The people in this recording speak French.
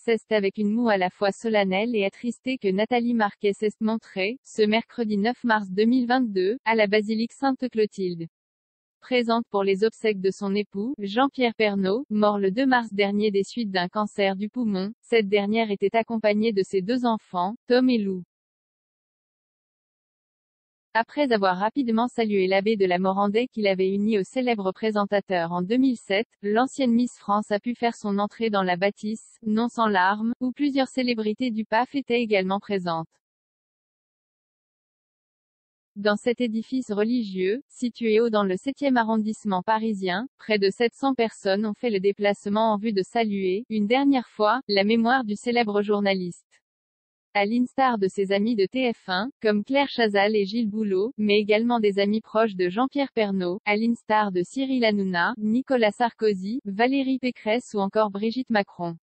c'est avec une moue à la fois solennelle et attristée que Nathalie Marquez s'est montrée, ce mercredi 9 mars 2022, à la basilique Sainte-Clotilde. Présente pour les obsèques de son époux, Jean-Pierre Pernaut, mort le 2 mars dernier des suites d'un cancer du poumon, cette dernière était accompagnée de ses 2 enfants, Tom et Lou. Après avoir rapidement salué l'abbé de la Morandais qui l'avait uni au célèbre présentateur en 2007, l'ancienne Miss France a pu faire son entrée dans la bâtisse, non sans larmes, où plusieurs célébrités du PAF étaient également présentes. Dans cet édifice religieux, situé haut dans le 7e arrondissement parisien, près de 700 personnes ont fait le déplacement en vue de saluer, une dernière fois, la mémoire du célèbre journaliste. À l'instar de ses amis de TF1, comme Claire Chazal et Gilles Boulot, mais également des amis proches de Jean-Pierre Pernaut, à l'instar de Cyril Hanouna, Nicolas Sarkozy, Valérie Pécresse ou encore Brigitte Macron.